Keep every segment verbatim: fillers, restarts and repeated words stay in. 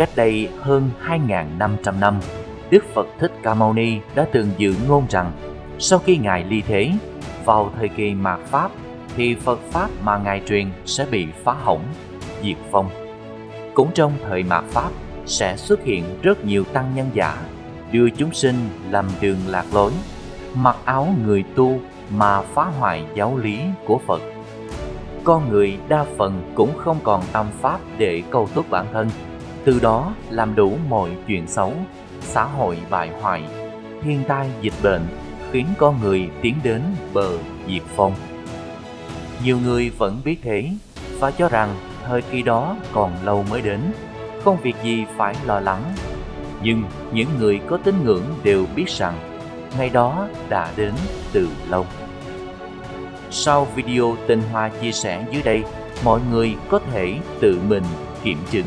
Cách đây hơn hai nghìn năm trăm năm, Đức Phật Thích Ca Mâu Ni đã từng dự ngôn rằng sau khi Ngài ly thế, vào thời kỳ mạt Pháp, thì Phật Pháp mà Ngài truyền sẽ bị phá hỏng, diệt vong. Cũng trong thời mạt Pháp, sẽ xuất hiện rất nhiều tăng nhân giả, đưa chúng sinh lầm đường lạc lối, mặc áo người tu mà phá hoại giáo lý của Phật. Con người đa phần cũng không còn tâm pháp để cầu túc bản thân, từ đó làm đủ mọi chuyện xấu, xã hội bại hoại, thiên tai dịch bệnh khiến con người tiến đến bờ diệt vong. Nhiều người vẫn biết thế và cho rằng thời kỳ đó còn lâu mới đến, không việc gì phải lo lắng. Nhưng những người có tín ngưỡng đều biết rằng ngày đó đã đến từ lâu. Sau video Tinh Hoa chia sẻ dưới đây, mọi người có thể tự mình kiểm chứng.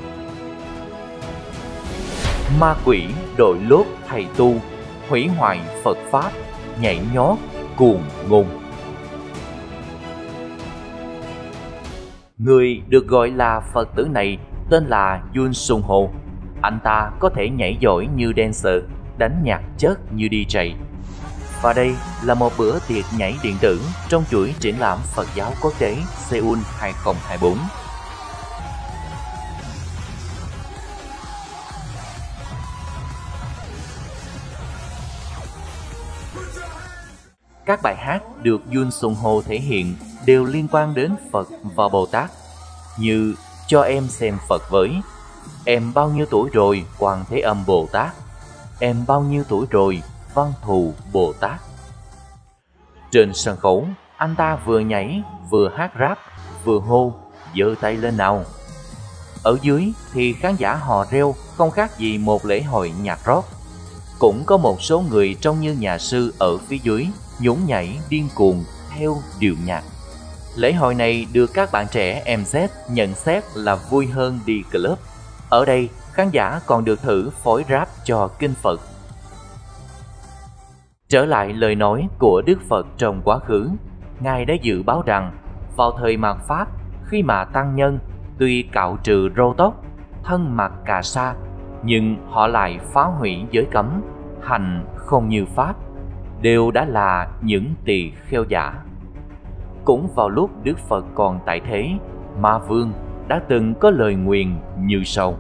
Ma quỷ đội lốt thầy tu, hủy hoại Phật Pháp, nhảy nhót, cuồng ngôn. Người được gọi là Phật tử này tên là Yun Sung Ho. Anh ta có thể nhảy giỏi như dancer, đánh nhạc chất như đi jay. Và đây là một bữa tiệc nhảy điện tử trong chuỗi triển lãm Phật giáo quốc tế Seoul hai không hai bốn. Các bài hát được Yun Sung Ho thể hiện đều liên quan đến Phật và Bồ Tát, như Cho em xem Phật với, Em bao nhiêu tuổi rồi Quan Thế Âm Bồ Tát, Em bao nhiêu tuổi rồi Văn Thù Bồ Tát. Trên sân khấu, anh ta vừa nhảy, vừa hát rap, vừa hô, giơ tay lên nào. Ở dưới thì khán giả hò reo không khác gì một lễ hội nhạc rock. Cũng có một số người trông như nhà sư ở phía dưới nhún nhảy điên cuồng theo điệu nhạc. Lễ hội này được các bạn trẻ em Z nhận xét là vui hơn đi club. Ở đây, khán giả còn được thử phối rap cho kinh Phật. Trở lại lời nói của Đức Phật trong quá khứ, Ngài đã dự báo rằng vào thời mạt Pháp, khi mà tăng nhân tuy cạo trừ râu tóc, thân mặc cà sa, nhưng họ lại phá hủy giới cấm, hành không như Pháp, đều đã là những tỳ kheo giả. Cũng vào lúc Đức Phật còn tại thế, Ma Vương đã từng có lời nguyền như sau: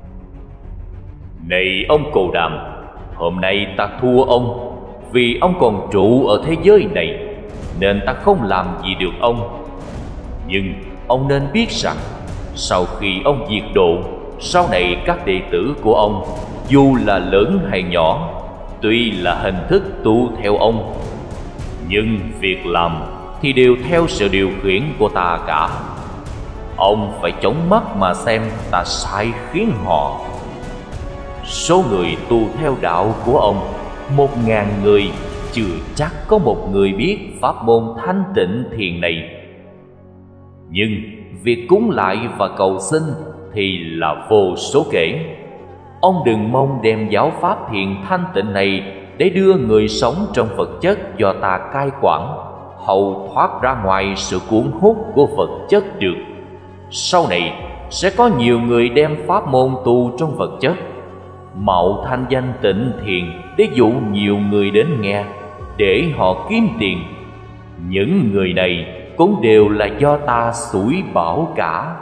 Này ông Cồ Đàm, hôm nay ta thua ông, vì ông còn trụ ở thế giới này, nên ta không làm gì được ông. Nhưng ông nên biết rằng, sau khi ông diệt độ, sau này các đệ tử của ông, dù là lớn hay nhỏ, tuy là hình thức tu theo ông, nhưng việc làm thì đều theo sự điều khiển của ta cả. Ông phải chống mắt mà xem ta sai khiến họ. Số người tu theo đạo của ông, một ngàn người, chưa chắc có một người biết pháp môn thanh tịnh thiền này. Nhưng việc cúng lại và cầu xin thì là vô số kể. Ông đừng mong đem giáo pháp thiền thanh tịnh này để đưa người sống trong vật chất do ta cai quản, hầu thoát ra ngoài sự cuốn hút của vật chất được. Sau này sẽ có nhiều người đem pháp môn tu trong vật chất, mạo thanh danh tịnh thiền để dụ nhiều người đến nghe, để họ kiếm tiền. Những người này cũng đều là do ta xủi bảo cả.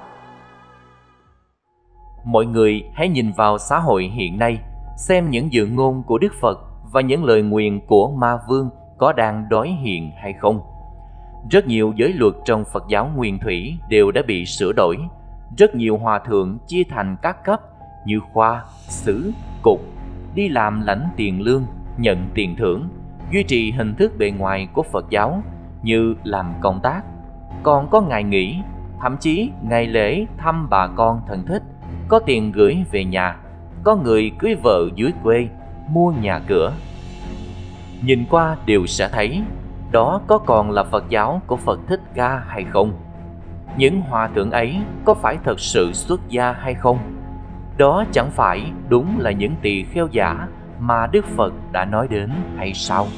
Mọi người hãy nhìn vào xã hội hiện nay, xem những dự ngôn của Đức Phật và những lời nguyền của Ma Vương có đang đối hiện hay không. Rất nhiều giới luật trong Phật giáo nguyên thủy đều đã bị sửa đổi. Rất nhiều hòa thượng chia thành các cấp như khoa, xứ, cục, đi làm lãnh tiền lương, nhận tiền thưởng, duy trì hình thức bề ngoài của Phật giáo như làm công tác, còn có ngày nghỉ, thậm chí ngày lễ thăm bà con thân thích, có tiền gửi về nhà, có người cưới vợ dưới quê, mua nhà cửa. Nhìn qua đều sẽ thấy đó có còn là Phật giáo của Phật Thích Ca hay không? Những hòa thượng ấy có phải thật sự xuất gia hay không? Đó chẳng phải đúng là những tỳ kheo giả mà Đức Phật đã nói đến hay sao?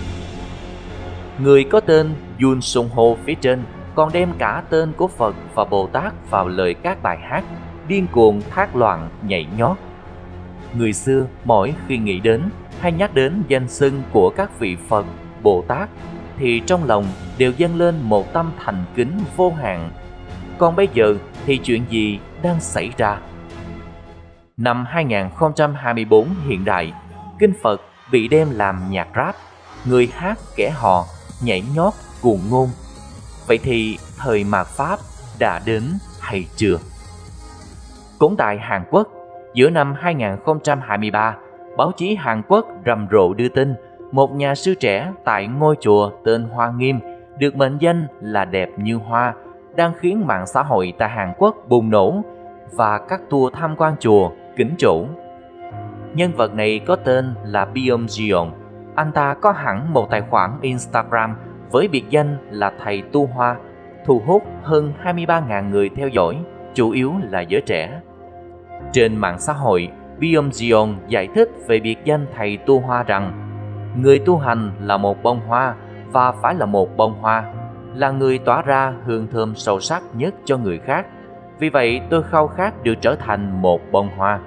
Người có tên Yun Sung Ho phía trên còn đem cả tên của Phật và Bồ Tát vào lời các bài hát, điên cuồng thác loạn nhảy nhót. Người xưa mỗi khi nghĩ đến hay nhắc đến danh xưng của các vị Phật, Bồ Tát thì trong lòng đều dâng lên một tâm thành kính vô hạn. Còn bây giờ thì chuyện gì đang xảy ra? Năm hai nghìn không trăm hai mươi tư hiện đại, kinh Phật bị đem làm nhạc rap, người hát kẻ hò, nhảy nhót cuồng ngôn. Vậy thì thời mạt Pháp đã đến hay chưa? Cũng tại Hàn Quốc, giữa năm hai nghìn không trăm hai mươi ba, báo chí Hàn Quốc rầm rộ đưa tin một nhà sư trẻ tại ngôi chùa tên Hoa Nghiêm được mệnh danh là đẹp như hoa đang khiến mạng xã hội tại Hàn Quốc bùng nổ và các tour tham quan chùa kính chỗ. Nhân vật này có tên là Byung Jeon. Anh ta có hẳn một tài khoản Instagram với biệt danh là thầy tu hoa, thu hút hơn hai mươi ba nghìn người theo dõi, chủ yếu là giới trẻ. Trên mạng xã hội, Byung Jeon giải thích về biệt danh thầy tu hoa rằng người tu hành là một bông hoa và phải là một bông hoa, là người tỏa ra hương thơm sâu sắc nhất cho người khác. Vì vậy tôi khao khát được trở thành một bông hoa.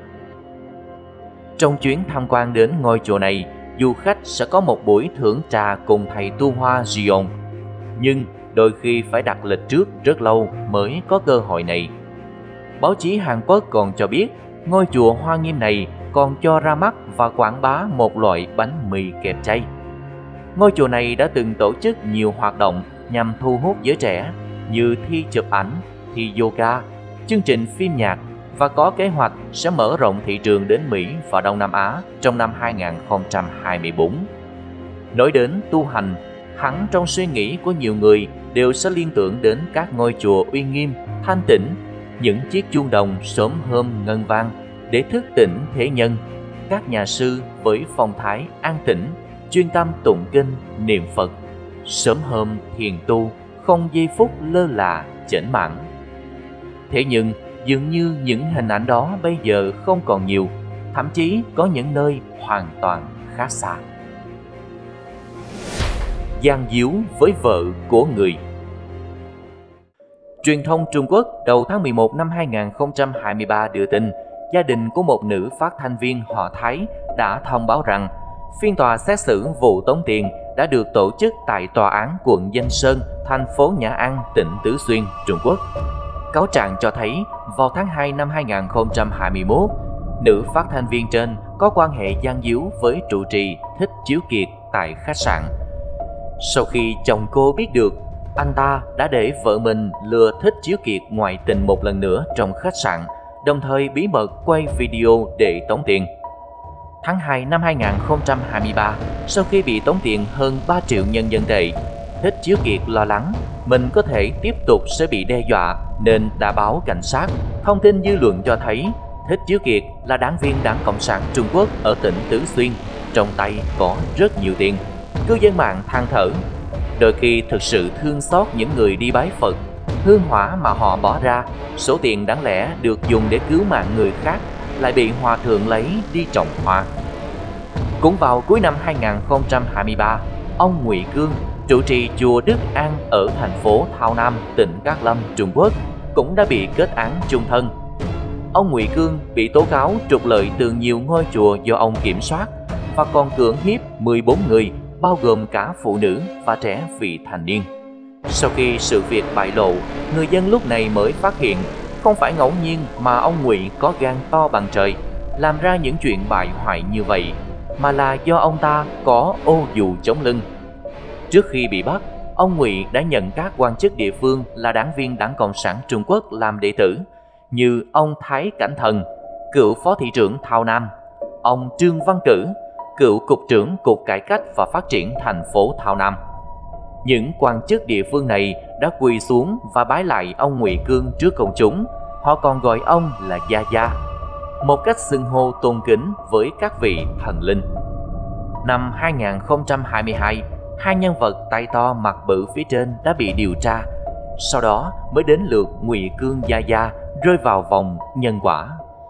Trong chuyến tham quan đến ngôi chùa này, du khách sẽ có một buổi thưởng trà cùng thầy tu hoa Jeon. Nhưng đôi khi phải đặt lịch trước rất lâu mới có cơ hội này. Báo chí Hàn Quốc còn cho biết ngôi chùa Hoa Nghiêm này còn cho ra mắt và quảng bá một loại bánh mì kẹp chay. Ngôi chùa này đã từng tổ chức nhiều hoạt động nhằm thu hút giới trẻ như thi chụp ảnh, thi yoga, chương trình phim nhạc và có kế hoạch sẽ mở rộng thị trường đến Mỹ và Đông Nam Á trong năm hai nghìn không trăm hai mươi tư. Nói đến tu hành, hẳn trong suy nghĩ của nhiều người đều sẽ liên tưởng đến các ngôi chùa uy nghiêm, thanh tịnh, những chiếc chuông đồng sớm hôm ngân vang để thức tỉnh thế nhân, các nhà sư với phong thái an tĩnh, chuyên tâm tụng kinh, niệm Phật, sớm hôm thiền tu, không giây phút lơ là, chểnh mảng. Thế nhưng dường như những hình ảnh đó bây giờ không còn nhiều, thậm chí có những nơi hoàn toàn khác xa. Gian díu với vợ của người. Truyền thông Trung Quốc đầu tháng mười một năm hai nghìn không trăm hai mươi ba đưa tin gia đình của một nữ phát thanh viên họ Thái đã thông báo rằng phiên tòa xét xử vụ tống tiền đã được tổ chức tại tòa án quận Danh Sơn, thành phố Nhã An, tỉnh Tứ Xuyên, Trung Quốc. Cáo trạng cho thấy vào tháng hai năm hai nghìn không trăm hai mươi mốt, nữ phát thanh viên trên có quan hệ gian díu với trụ trì Thích Chiếu Kiệt tại khách sạn. Sau khi chồng cô biết được, anh ta đã để vợ mình lừa Thích Chiếu Kiệt ngoại tình một lần nữa trong khách sạn, đồng thời bí mật quay video để tống tiền. Tháng hai năm hai nghìn không trăm hai mươi ba, sau khi bị tống tiền hơn ba triệu nhân dân tệ, Thích Chiếu Kiệt lo lắng mình có thể tiếp tục sẽ bị đe dọa nên đã báo cảnh sát. Thông tin dư luận cho thấy Thích Chiếu Kiệt là đảng viên Đảng Cộng sản Trung Quốc ở tỉnh Tứ Xuyên, trong tay có rất nhiều tiền. Cư dân mạng than thở, đôi khi thực sự thương xót những người đi bái Phật, hương hỏa mà họ bỏ ra, số tiền đáng lẽ được dùng để cứu mạng người khác lại bị hòa thượng lấy đi trồng hoa. Cũng vào cuối năm hai nghìn không trăm hai mươi ba, ông Ngụy Cương, trụ trì chùa Đức An ở thành phố Thao Nam, tỉnh Cát Lâm, Trung Quốc, cũng đã bị kết án chung thân. Ông Ngụy Cương bị tố cáo trục lợi từ nhiều ngôi chùa do ông kiểm soát và còn cưỡng hiếp mười bốn người, bao gồm cả phụ nữ và trẻ vị thành niên. Sau khi sự việc bại lộ, người dân lúc này mới phát hiện không phải ngẫu nhiên mà ông Ngụy có gan to bằng trời làm ra những chuyện bại hoại như vậy, mà là do ông ta có ô dù chống lưng. Trước khi bị bắt, ông Ngụy đã nhận các quan chức địa phương là đảng viên Đảng Cộng sản Trung Quốc làm đệ tử, như ông Thái Cảnh Thần, cựu phó thị trưởng Thao Nam, ông Trương Văn Cử, cựu cục trưởng Cục Cải cách và Phát triển thành phố Thao Nam. Những quan chức địa phương này đã quỳ xuống và bái lại ông Ngụy Cương trước công chúng. Họ còn gọi ông là Gia Gia, một cách xưng hô tôn kính với các vị thần linh. Năm hai nghìn không trăm hai mươi hai, hai nhân vật tay to mặt bự phía trên đã bị điều tra. Sau đó mới đến lượt Ngụy Cương Gia Gia rơi vào vòng nhân quả.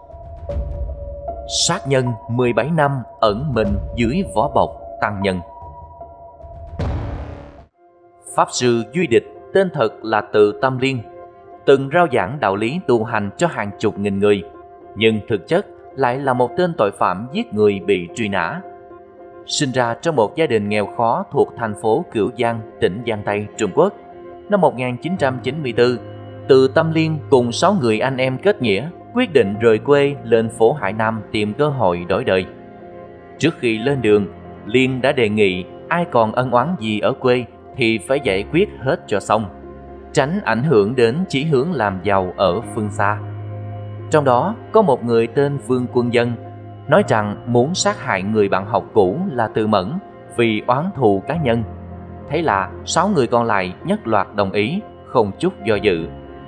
Sát nhân mười bảy năm ẩn mình dưới vỏ bọc tăng nhân. Pháp sư Duy Địch, tên thật là Từ Tâm Liên, từng rao giảng đạo lý tu hành cho hàng chục nghìn người, nhưng thực chất lại là một tên tội phạm giết người bị truy nã. Sinh ra trong một gia đình nghèo khó thuộc thành phố Cửu Giang, tỉnh Giang Tây, Trung Quốc. Năm một nghìn chín trăm chín mươi tư, Từ Tâm Liên cùng sáu người anh em kết nghĩa quyết định rời quê lên phố Hải Nam tìm cơ hội đổi đời. Trước khi lên đường, Liên đã đề nghị ai còn ân oán gì ở quê thì phải giải quyết hết cho xong, tránh ảnh hưởng đến chí hướng làm giàu ở phương xa. Trong đó có một người tên Vương Quân Dân nói rằng muốn sát hại người bạn học cũ là Từ Mẫn vì oán thù cá nhân. Thế là sáu người còn lại nhất loạt đồng ý, không chút do dự.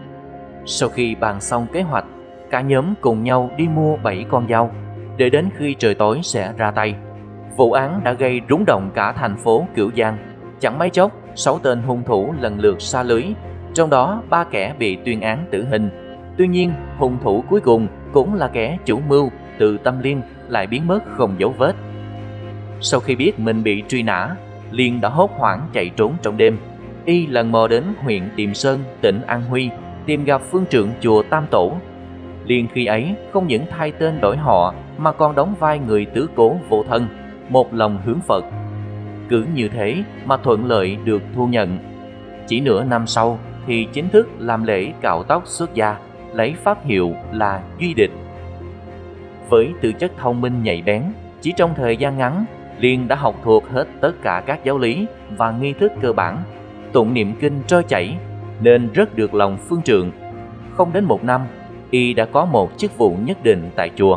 Sau khi bàn xong kế hoạch, cả nhóm cùng nhau đi mua bảy con dao, để đến khi trời tối sẽ ra tay. Vụ án đã gây rúng động cả thành phố Cửu Giang. Chẳng mấy chốc, sáu tên hung thủ lần lượt sa lưới, trong đó ba kẻ bị tuyên án tử hình. Tuy nhiên, hung thủ cuối cùng cũng là kẻ chủ mưu Từ Tâm Liên lại biến mất không dấu vết. Sau khi biết mình bị truy nã, Liên đã hốt hoảng chạy trốn trong đêm. Y lần mò đến huyện Tiềm Sơn, tỉnh An Huy, tìm gặp phương trượng chùa Tam Tổ. Liên khi ấy không những thay tên đổi họ mà còn đóng vai người tứ cố vô thân, một lòng hướng Phật. Cứ như thế mà thuận lợi được thu nhận. Chỉ nửa năm sau thì chính thức làm lễ cạo tóc xuất gia, lấy pháp hiệu là Duy Địch. Với tư chất thông minh nhạy bén, chỉ trong thời gian ngắn, Liên đã học thuộc hết tất cả các giáo lý và nghi thức cơ bản, tụng niệm kinh trôi chảy, nên rất được lòng phương trượng. Không đến một năm, y đã có một chức vụ nhất định tại chùa.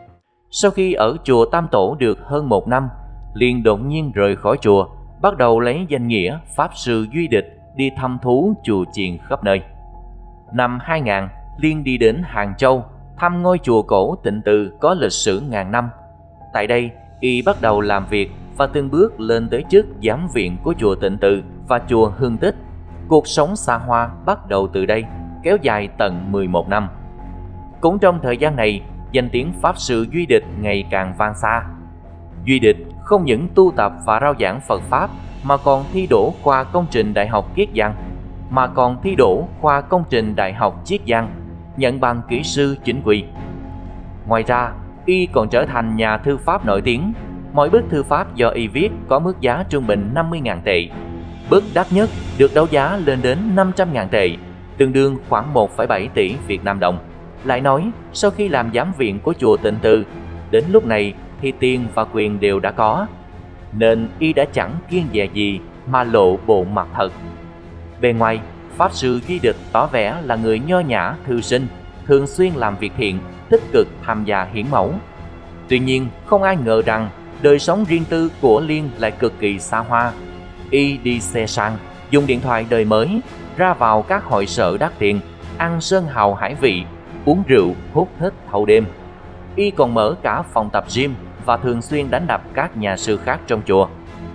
Sau khi ở chùa Tam Tổ được hơn một năm, Liên đột nhiên rời khỏi chùa, bắt đầu lấy danh nghĩa Pháp Sư Duy Địch đi thăm thú chùa chiền khắp nơi. Năm hai nghìn, Liên đi đến Hàng Châu, thăm ngôi chùa cổ Tịnh Từ có lịch sử ngàn năm. Tại đây, y bắt đầu làm việc và từng bước lên tới chức giám viện của chùa Tịnh Từ và chùa Hương Tích. Cuộc sống xa hoa bắt đầu từ đây, kéo dài tận mười một năm. Cũng trong thời gian này, danh tiếng Pháp Sư Duy Địch ngày càng vang xa. Duy Địch không những tu tập và rao giảng Phật Pháp mà còn thi đỗ khoa công trình Đại học Kiết Giang, mà còn thi đỗ khoa công trình Đại học Chiết Giang, nhận bằng kỹ sư chính quy. Ngoài ra, y còn trở thành nhà thư pháp nổi tiếng. Mỗi bức thư pháp do y viết có mức giá trung bình năm mươi nghìn tệ. Bức đắt nhất được đấu giá lên đến năm trăm nghìn tệ, tương đương khoảng một phẩy bảy tỷ Việt Nam đồng. Lại nói, sau khi làm giám viện của chùa Tịnh Từ, đến lúc này thì tiền và quyền đều đã có, nên y đã chẳng kiêng dè gì mà lộ bộ mặt thật. Bề ngoài, Pháp Sư Duy Địch tỏ vẻ là người nho nhã, thư sinh, thường xuyên làm việc thiện, tích cực tham gia hiến mẫu. Tuy nhiên, không ai ngờ rằng đời sống riêng tư của Liên lại cực kỳ xa hoa. Y đi xe sang, dùng điện thoại đời mới, ra vào các hội sở đắt tiền, ăn sơn hào hải vị, uống rượu, hút thích thâu đêm. Y còn mở cả phòng tập gym và thường xuyên đánh đập các nhà sư khác trong chùa.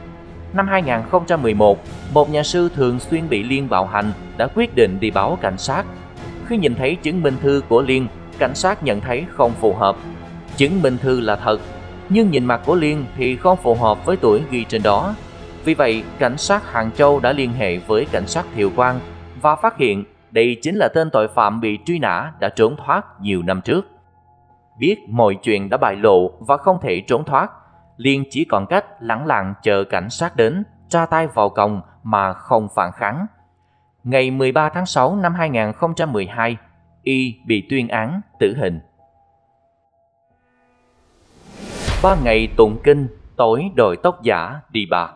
Năm hai nghìn không trăm mười một, một nhà sư thường xuyên bị Liên bạo hành đã quyết định đi báo cảnh sát. Khi nhìn thấy chứng minh thư của Liên, cảnh sát nhận thấy không phù hợp. Chứng minh thư là thật, nhưng nhìn mặt của Liên thì không phù hợp với tuổi ghi trên đó. Vì vậy, cảnh sát Hàng Châu đã liên hệ với cảnh sát Thiệu Quang và phát hiện đây chính là tên tội phạm bị truy nã đã trốn thoát nhiều năm trước. Biết mọi chuyện đã bại lộ và không thể trốn thoát, Liên chỉ còn cách lẳng lặng chờ cảnh sát đến, tra tay vào còng mà không phản kháng. Ngày mười ba tháng sáu năm hai nghìn không trăm mười hai, y bị tuyên án tử hình. Ba ngày tụng kinh, tối đội tóc giả đi bạc.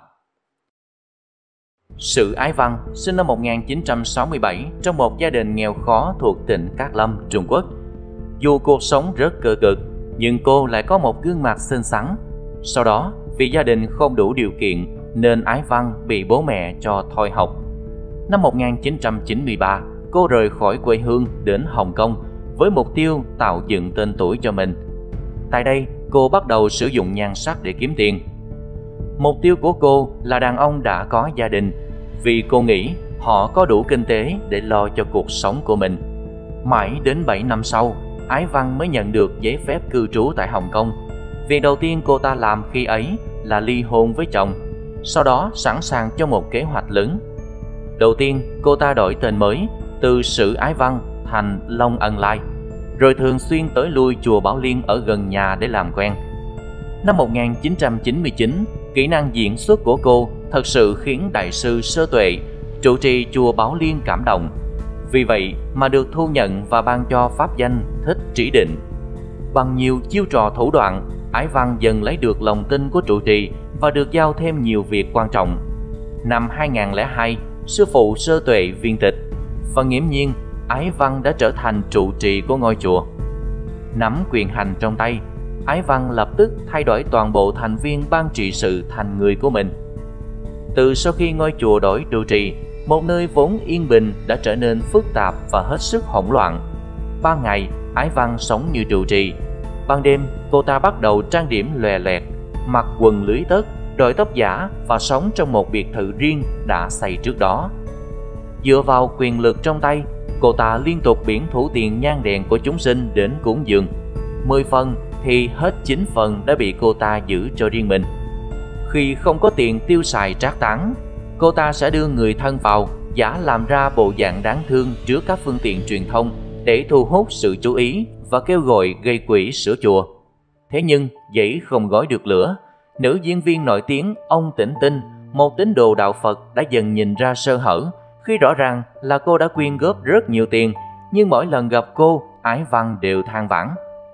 Sử Ái Văn sinh năm một nghìn chín trăm sáu mươi bảy trong một gia đình nghèo khó thuộc tỉnh Cát Lâm, Trung Quốc. Dù cuộc sống rất cơ cực, nhưng cô lại có một gương mặt xinh xắn. Sau đó, vì gia đình không đủ điều kiện nên Ái Văn bị bố mẹ cho thôi học. Năm một nghìn chín trăm chín mươi ba, cô rời khỏi quê hương đến Hồng Kông với mục tiêu tạo dựng tên tuổi cho mình. Tại đây, cô bắt đầu sử dụng nhan sắc để kiếm tiền. Mục tiêu của cô là đàn ông đã có gia đình, vì cô nghĩ họ có đủ kinh tế để lo cho cuộc sống của mình. Mãi đến bảy năm sau, Ái Văn mới nhận được giấy phép cư trú tại Hồng Kông. Việc đầu tiên cô ta làm khi ấy là ly hôn với chồng, sau đó sẵn sàng cho một kế hoạch lớn. Đầu tiên, cô ta đổi tên mới, từ Sử Ái Văn thành Long Ân Lai, rồi thường xuyên tới lui chùa Bảo Liên ở gần nhà để làm quen. Năm một nghìn chín trăm chín mươi chín, kỹ năng diễn xuất của cô thật sự khiến đại sư Sơ Tuệ, trụ trì chùa Bảo Liên cảm động. Vì vậy mà được thu nhận và ban cho pháp danh Thích Trĩ Định. Bằng nhiều chiêu trò thủ đoạn, Ái Văn dần lấy được lòng tin của trụ trì và được giao thêm nhiều việc quan trọng. Năm hai nghìn không trăm lẻ hai, sư phụ Sơ Tuệ viên tịch và nghiễm nhiên Ái Văn đã trở thành trụ trì của ngôi chùa. Nắm quyền hành trong tay, Ái Văn lập tức thay đổi toàn bộ thành viên ban trị sự thành người của mình. Từ sau khi ngôi chùa đổi trụ trì, một nơi vốn yên bình đã trở nên phức tạp và hết sức hỗn loạn. Ban ngày, Ái Văn sống như trụ trì. Ban đêm, cô ta bắt đầu trang điểm lòe loẹt, mặc quần lưới tất, đội tóc giả và sống trong một biệt thự riêng đã xây trước đó. Dựa vào quyền lực trong tay, cô ta liên tục biển thủ tiền nhang đèn của chúng sinh đến cúng dường. Mười phần thì hết chín phần đã bị cô ta giữ cho riêng mình. Khi không có tiền tiêu xài trác táng, cô ta sẽ đưa người thân vào, giả làm ra bộ dạng đáng thương trước các phương tiện truyền thông để thu hút sự chú ý và kêu gọi gây quỹ sửa chùa. Thế nhưng giấy không gói được lửa, nữ diễn viên nổi tiếng ông Tĩnh Tinh, một tín đồ đạo Phật, đã dần nhìn ra sơ hở khi rõ ràng là cô đã quyên góp rất nhiều tiền, nhưng mỗi lần gặp cô, Ái Văn đều than vãn.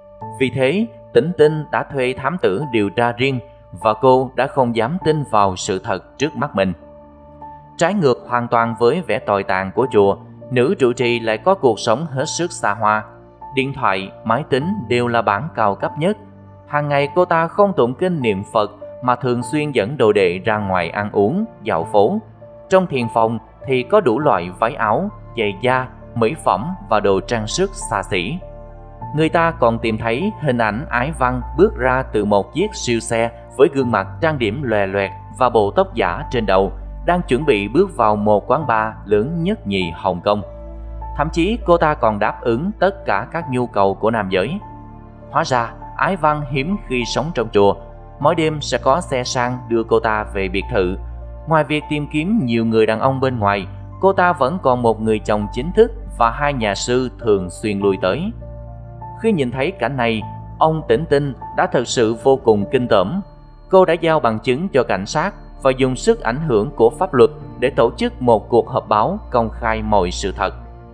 Vì thế, Tĩnh Tinh đã thuê thám tử điều tra riêng và cô đã không dám tin vào sự thật trước mắt mình. Trái ngược hoàn toàn với vẻ tồi tàn của chùa, nữ trụ trì lại có cuộc sống hết sức xa hoa. Điện thoại, máy tính đều là bản cao cấp nhất. Hàng ngày cô ta không tụng kinh niệm Phật mà thường xuyên dẫn đồ đệ ra ngoài ăn uống, dạo phố. Trong thiền phòng thì có đủ loại váy áo, giày da, mỹ phẩm và đồ trang sức xa xỉ. Người ta còn tìm thấy hình ảnh Ái Văn bước ra từ một chiếc siêu xe với gương mặt trang điểm lòe loẹt và bộ tóc giả trên đầu, đang chuẩn bị bước vào một quán bar lớn nhất nhì Hồng Kông. Thậm chí cô ta còn đáp ứng tất cả các nhu cầu của nam giới. Hóa ra Ái Văn hiếm khi sống trong chùa, mỗi đêm sẽ có xe sang đưa cô ta về biệt thự. Ngoài việc tìm kiếm nhiều người đàn ông bên ngoài, cô ta vẫn còn một người chồng chính thức và hai nhà sư thường xuyên lui tới. Khi nhìn thấy cảnh này, ông Tĩnh Tinh đã thật sự vô cùng kinh tởm. Cô đã giao bằng chứng cho cảnh sát và dùng sức ảnh hưởng của pháp luật để tổ chức một cuộc họp báo công khai mọi sự thật.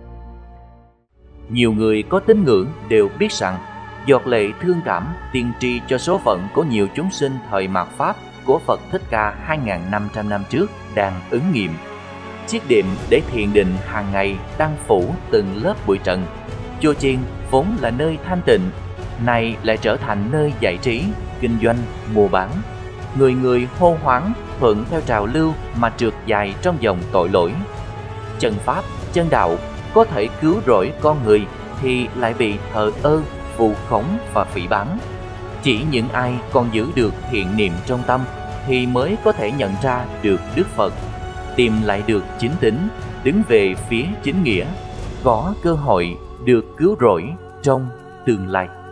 Nhiều người có tín ngưỡng đều biết rằng giọt lệ thương cảm tiên tri cho số phận của nhiều chúng sinh thời mạt Pháp của Phật Thích Ca hai nghìn năm trăm năm trước đang ứng nghiệm. Chiếc đệm để thiền định hàng ngày đang phủ từng lớp bụi trần. Chùa chiền vốn là nơi thanh tịnh, nay lại trở thành nơi giải trí, kinh doanh, mua bán. Người người hô hoáng thuận theo trào lưu mà trượt dài trong dòng tội lỗi. Chân pháp, chân đạo có thể cứu rỗi con người thì lại bị thờ ơ, vu khống và phỉ báng. Chỉ những ai còn giữ được thiện niệm trong tâm thì mới có thể nhận ra được Đức Phật, tìm lại được chính tính, đứng về phía chính nghĩa, có cơ hội được cứu rỗi trong tương lai.